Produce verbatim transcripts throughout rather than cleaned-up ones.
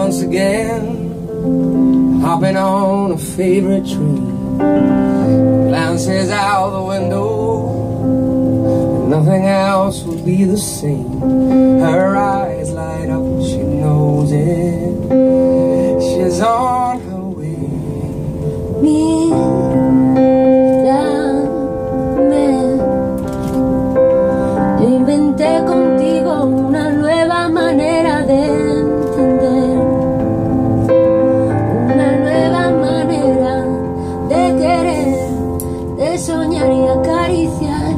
once again, hopping on a favorite train, glances out the window, nothing else will be the same. Her eyes light up, she knows it, she's on her way. Mírame, yo inventé contigo una nueva manera de entender, una nueva manera de querer, de soñar y acariciar.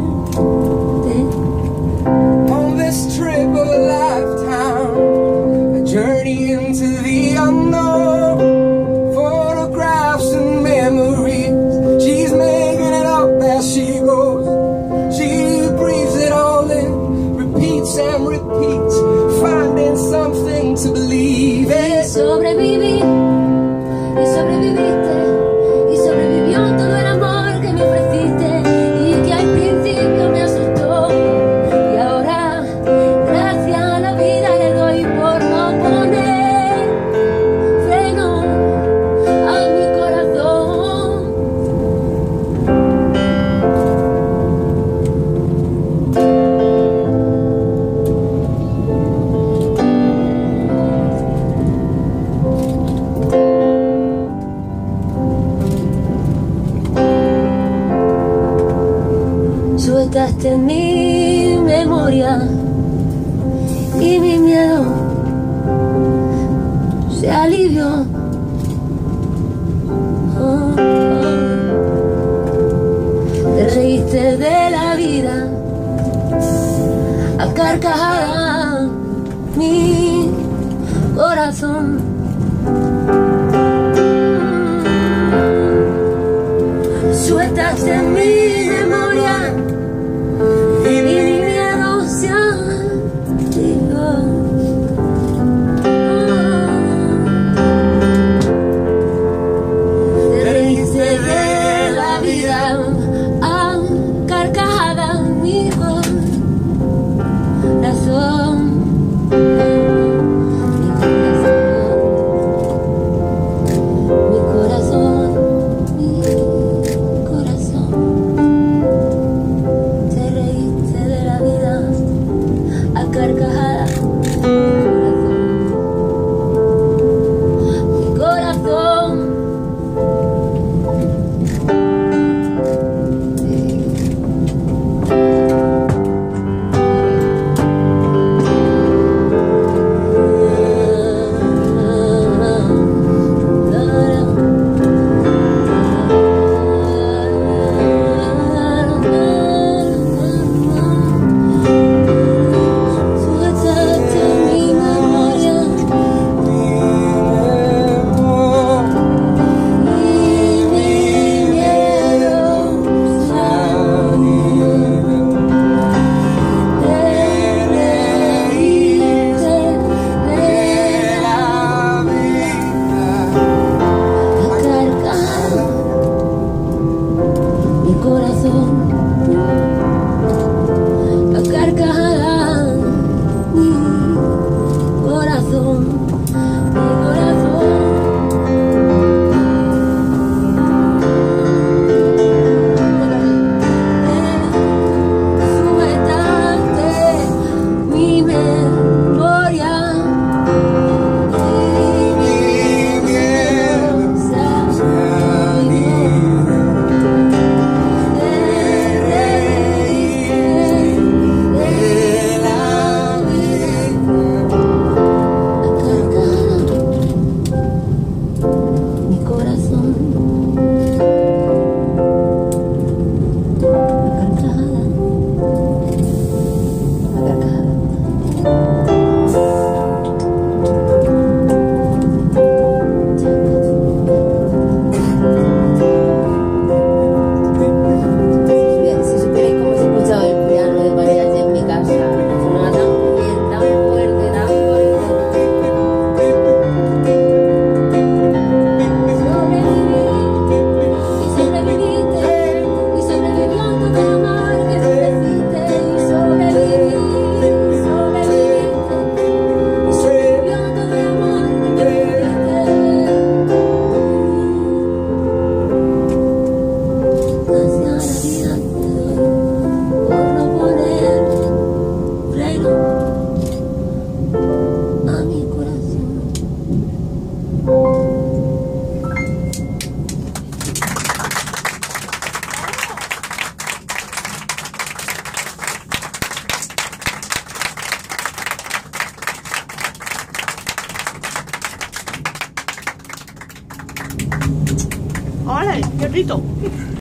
On this trip of a lifetime, a journey into the unknown, photographs and memories, she's making it up as she goes. She breathes it all in, repeats and repeats, finding something to believe in. Y sobreviví, y sobreviviste, y sobrevivió todo el amor que me ofreciste y que al principio me asustó. Y ahora, gracias a la vida, le doy por no poner freno a mi corazón. Sueltaste en mi memoria y mi miedo se alivió. Oh, oh. Te reíste de la vida a carcajadas mi corazón. Sueltaste en mi memoria y mi miedo se alivió. Te reíste de la vida a carcajadas mi corazón. Mi corazón, mi corazón, mi corazón. Perrito.